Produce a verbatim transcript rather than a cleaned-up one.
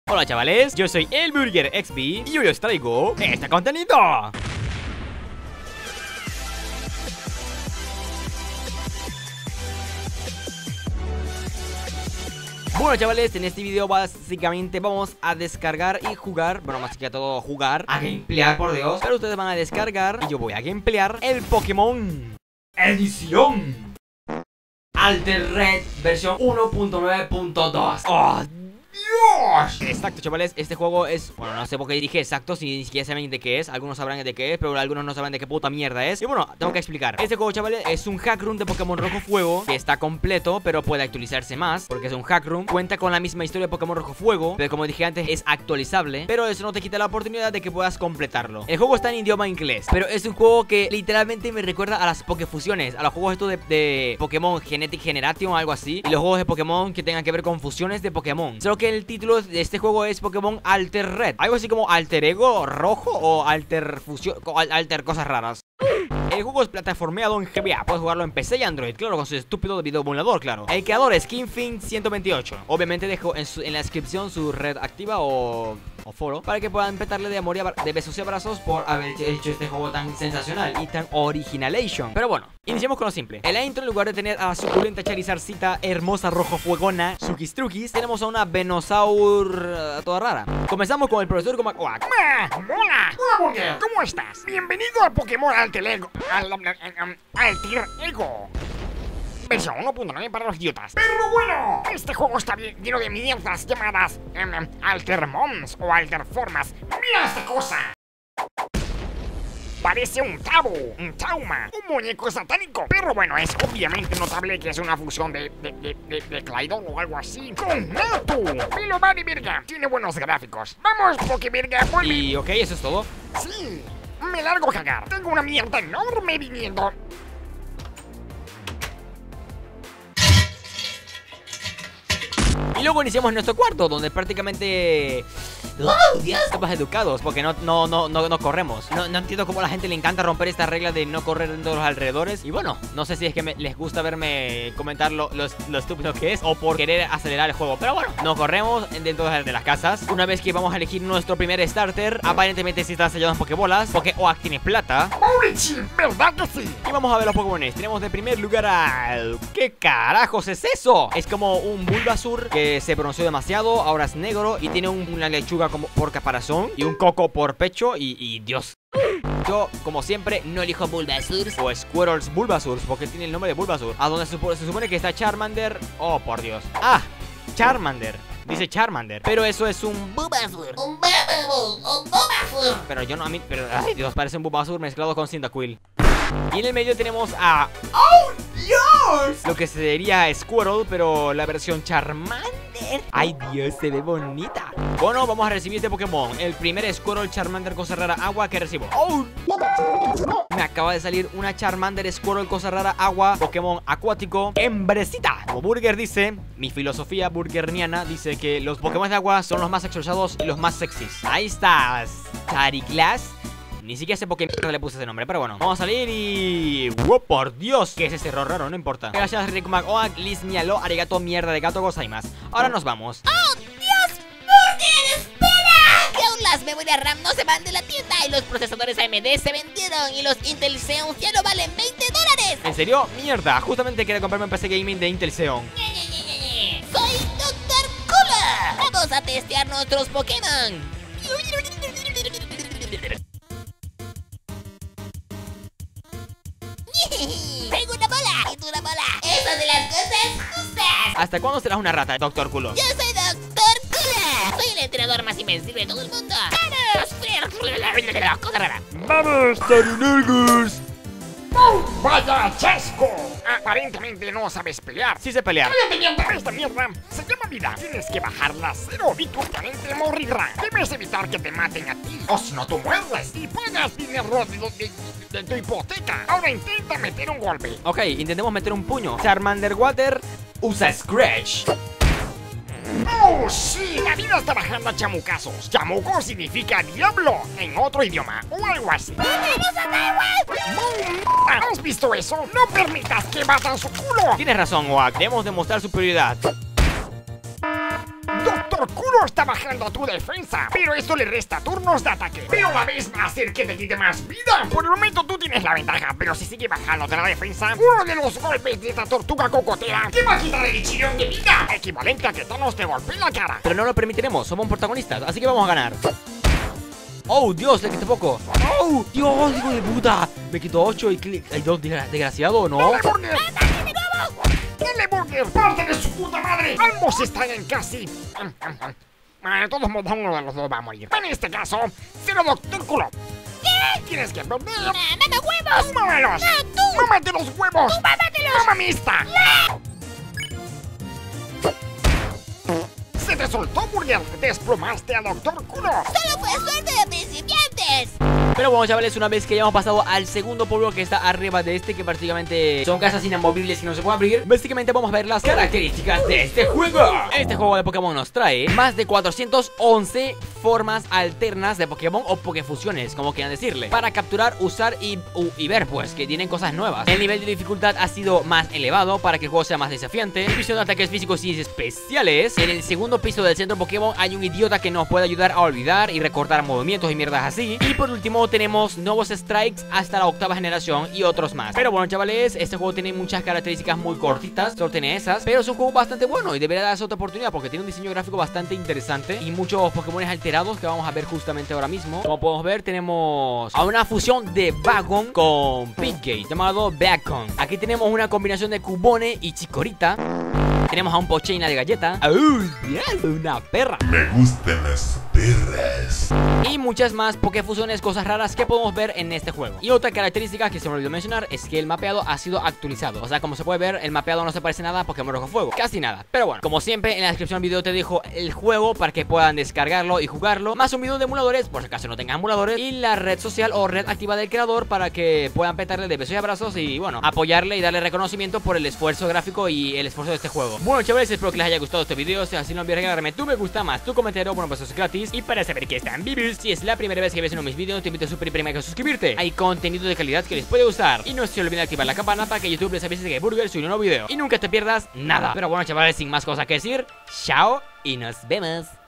Hola chavales, yo soy el Burger X B y hoy os traigo este contenido. Bueno chavales, en este video básicamente vamos a descargar y jugar, bueno más que todo jugar, a gameplear por Dios. Pero ustedes van a descargar y yo voy a gameplear el Pokémon Edición Alter Red versión uno punto nueve punto dos. ¡Oh, Dios! Exacto chavales, este juego es, bueno no sé por qué dije exacto, si ni siquiera saben de qué es. Algunos sabrán de qué es, pero algunos no saben de qué puta mierda es. Y bueno, tengo que explicar. Este juego chavales es un hack room de Pokémon Rojo Fuego, que está completo, pero puede actualizarse más, porque es un hack room. Cuenta con la misma historia de Pokémon Rojo Fuego, pero como dije antes es actualizable. Pero eso no te quita la oportunidad de que puedas completarlo. El juego está en idioma inglés, pero es un juego que literalmente me recuerda a las Pokéfusiones, a los juegos estos de, de Pokémon Genetic Generation o algo así, y los juegos de Pokémon que tengan que ver con fusiones de Pokémon. Solo que el título de este juego es Pokémon Alter Red, algo así como Alter Ego Rojo o Alter Fusión, Alter Cosas Raras. El juego es plataformeado en G B A, puedes jugarlo en P C y Android, claro, con su estúpido video emulador, claro. El creador es Kinfin ciento veintiocho. Obviamente dejo en, su, en la descripción su red activa o, o foro, para que puedan petarle de amor y de besos y abrazos por haber hecho este juego tan sensacional y tan originalation. Pero bueno, iniciamos con lo simple. En la intro, en lugar de tener a la suculenta Charizardcita hermosa rojo fuegona Sukistrukis, tenemos a una Venusaur uh, toda rara. Comenzamos con el profesor Gomack. ¡Hola! ¡Hola, Burger! ¿Cómo estás? Bienvenido a Pokémon Alter Ego. Al, al, al, Alter Ego. Versión uno punto nueve para los idiotas. Pero bueno, este juego está bien, lleno de mierdas llamadas um, Altermons o Alterformas. ¡Mira esta cosa! Parece un tabo, un trauma, un muñeco satánico. Pero bueno, es obviamente notable que es una fusión de, de, de, de, de Claydol o algo así con Natu. Pero vale, verga, tiene buenos gráficos. Vamos, Pokéverga, vuelve. Y ok, eso es todo. Sí, me largo a cagar. Tengo una mierda enorme viniendo. Y luego iniciamos nuestro cuarto, donde prácticamente... ¡Oh, Dios! Estamos educados, porque no, no, no, no, no corremos. No, no entiendo cómo a la gente le encanta romper esta regla de no correr dentro de los alrededores. Y bueno, no sé si es que me, les gusta verme comentar lo, lo, lo estúpido que es, o por querer acelerar el juego. Pero bueno, no corremos dentro de las casas. Una vez que vamos a elegir nuestro primer starter, aparentemente sí están sellados Pokébolas, porque Oak tiene plata. ¡Uy, verdad que sí! Y vamos a ver los Pokémones. Tenemos de primer lugar al... ¿Qué carajos es eso? Es como un Bulbasaur que se bronceó demasiado, ahora es negro y tiene un, una lechuga como por caparazón y un coco por pecho y, y Dios. Yo, como siempre, no elijo Bulbasaurs o Squirtles Bulbasaurs porque tiene el nombre de Bulbasaur. A donde se, se supone que está Charmander. Oh, por Dios. Ah, Charmander. Dice Charmander, pero eso es un Bulbasaur. Un Bulbasaur, un Bulbasaur. Pero yo no, a mí, pero, ay Dios, parece un Bulbasaur mezclado con Cyndaquil. Y en el medio tenemos a... ¡Oh, Dios! Lo que sería Squirtle, pero la versión Charmander. ¡Ay, Dios! Se ve bonita. Bueno, vamos a recibir este Pokémon. El primer Squirtle Charmander Cosa Rara Agua que recibo. ¡Oh! Me acaba de salir una Charmander Squirtle Cosa Rara Agua Pokémon acuático hembrecita. Como Burger dice, mi filosofía burgerniana dice que los Pokémon de agua son los más expresados y los más sexys. Ahí estás, Chariclass. Ni siquiera sé por qué mierda le puse ese nombre, pero bueno. Vamos a salir y... ¡Oh, por Dios! ¿Qué es ese error raro? No importa. Gracias, Rikumak Oak, Liz Mialo, Arigato, mierda de gato, gozaimasu. Ahora nos vamos. ¡Oh, Dios! ¡Burger, espera! Que aún las memorias RAM no se van de la tienda y los procesadores A M D se vendieron y los Intel Xeon ya no valen veinte dólares. ¿En serio? Mierda, justamente quería comprarme un P C Gaming de Intel Xeon. Ñe, Ñe, Ñe, Ñe, Ñe. Soy doctor Cooler. Vamos a testear nuestros Pokémon. Tengo una bola y tú una bola. Esas de las cosas justas. ¿Hasta cuándo serás una rata, Doctor Culo? Yo soy doctor Cooler. Soy el entrenador más invencible de todo el mundo. ¡Vamos! Cosa rara. ¡Vamos, Tarunelgus! ¡Oh, vaya chasco! Aparentemente no sabes pelear. Sí sé pelear. ¡Cállate, mierda! Esta mierda se llama vida. Tienes que bajarla a cero y tu oponente morirá. Debes evitar que te maten a ti, o si no tú mueres y pagas dinero de, de, de tu hipoteca. Ahora intenta meter un golpe. Ok, intentemos meter un puño. Charmander Water usa Scratch. ¡Oh, sí! La vida está bajando a chamucazos. Chamuco significa diablo en otro idioma o algo así. ¡Boom! ¿Has visto eso? No permitas que batan su culo. Tienes razón, Oak. Debemos demostrar superioridad. Doctor Doctor Kuro está bajando tu defensa, pero esto le resta turnos de ataque. Pero a la vez va a hacer que te quite más vida. Por el momento tú tienes la ventaja, pero si sigue bajando de la defensa, uno de los golpes de esta tortuga cocotera te va a quitar el chillón de vida, equivalente a que Thanos te golpee la cara. Pero no lo permitiremos, somos protagonistas, así que vamos a ganar. Oh, Dios, le quité poco. Oh, Dios, hijo de puta. Me quitó ocho y clic. Ay, Dios, desgraciado, ¿no? ¡Dale, Burger! ¡Dale, Burger! ¡Parte de su puta madre! Ambos están en casi... De todos modos, uno de los dos va a morir. En este caso, será Doctor Kuro. ¿Qué? Tienes que perder. ¡Ah, ¡Mama huevos! ¡Tú mámalos! ¡No, tú! ¡Mámate los huevos! ¡Tú mámatelos! ¡Mamá mista! ¡No! ¡Se te soltó, Burger! ¡Desplomaste a Doctor Kuro! ¡Solo fue suerte de principiantes! Pero bueno, chavales, una vez que ya hemos pasado al segundo pueblo que está arriba de este, que prácticamente son casas inamovibles que no se pueden abrir, básicamente vamos a ver las características de este juego. Este juego de Pokémon nos trae más de cuatrocientas once formas alternas de Pokémon o Pokéfusiones, como quieran decirle, para capturar, usar y, u, y ver, pues, que tienen cosas nuevas. El nivel de dificultad ha sido más elevado para que el juego sea más desafiante. División de ataques físicos y especiales. En el segundo piso del centro Pokémon hay un idiota que nos puede ayudar a olvidar y recordar movimientos y mierdas así. Y por último tenemos nuevos strikes hasta la octava generación y otros más. Pero bueno, chavales, este juego tiene muchas características muy cortitas, solo tiene esas, pero es un juego bastante bueno y debería darse otra oportunidad porque tiene un diseño gráfico bastante interesante y muchos Pokémon alterados que vamos a ver justamente ahora mismo. Como podemos ver, tenemos a una fusión de Bagon con Pidgey llamado Bagon. Aquí tenemos una combinación de Cubone y Chikorita. Tenemos a un Pochaina de galleta. ¡Uy! ¡Una perra! Me gustan las perras. Y muchas más Pokéfusiones, cosas raras que podemos ver en este juego. Y otra característica que se me olvidó mencionar es que el mapeado ha sido actualizado. O sea, como se puede ver, el mapeado no se parece nada a Pokémon Rojo Fuego. Casi nada. Pero bueno, como siempre, en la descripción del video te dejo el juego para que puedan descargarlo y jugarlo. Más un video de emuladores, por si acaso no tengan emuladores. Y la red social o red activa del creador para que puedan petarle de besos y abrazos y, bueno, apoyarle y darle reconocimiento por el esfuerzo gráfico y el esfuerzo de este juego. Bueno, chavales, espero que les haya gustado este video. Si así no olvides regalarme tu me gusta más, tu comentario, bueno, pues eso es gratis. Y para saber que están vivos, si es la primera vez que ves uno de mis videos, te invito a super primero a suscribirte. Hay contenido de calidad que les puede gustar. Y no se olviden activar la campana para que YouTube les avise que Burger sube un nuevo video y nunca te pierdas nada. Pero bueno, chavales, sin más cosas que decir, chao y nos vemos.